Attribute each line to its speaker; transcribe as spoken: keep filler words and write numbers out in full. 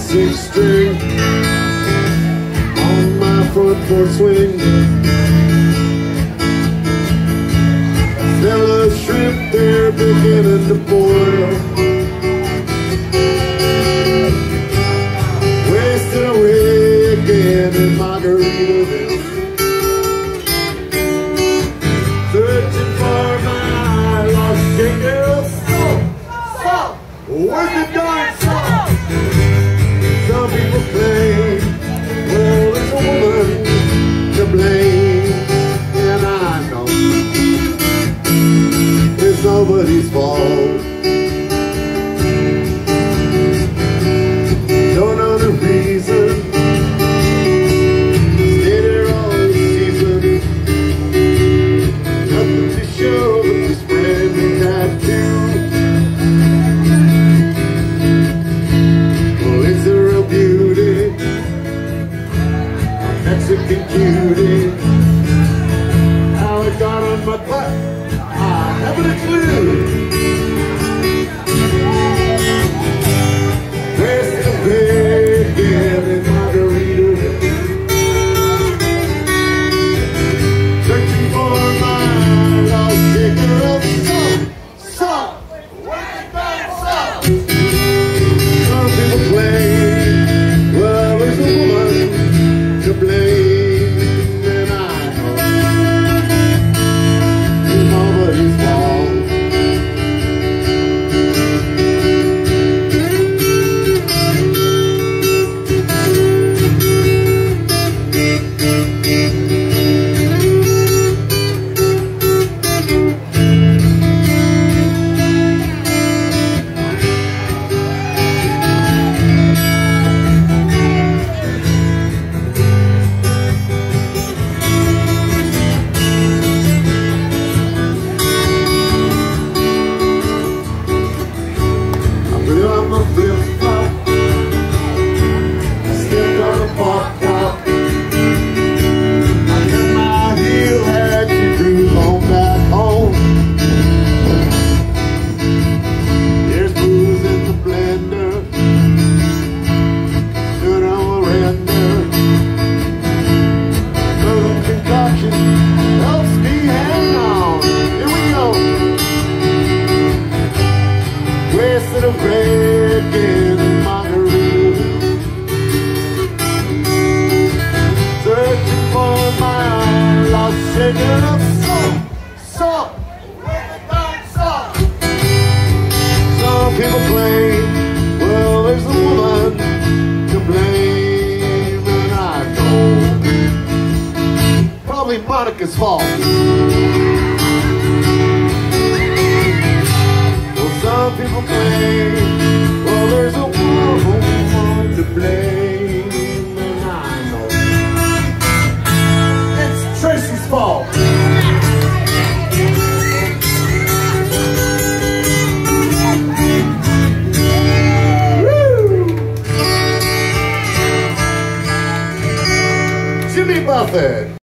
Speaker 1: six string on my front porch swing. Smell of shrimp there beginning to boil. Wasted away again in Margaritaville, searching for my lost girl. Salt, salt, where's the darn salt? Some people claim, well, there's a woman to blame, and I know it's nobody's fault. Don't know the reason. Stay there all season. Nothing to show but this brand new tattoo. Well, it's a real beauty, a Mexican cutie. How it got on my butt, I haven't a clue. Where's the bacon in Margaritaville? Searching for my lost shaker of salt, salt, where's the darn salt? Some people claim, well, there's a woman to blame, and I know it's nobody's fault. I'm a flip-flop, stepped on a pop top. I got my heel hat to cruise on back home. There's booze in the blender, good on the render. So the concoction helps me hang on. Here we go. Wasted a bacon in Margaritaville, searching for my lost shaker of salt, salt, where's the darn salt? Some people claim, well, there's a woman to blame, and I know probably Monica's fault. Some people claim, well, there's a woman to blame, and I know it's Tracy's fault. Woo! Jimmy Buffett.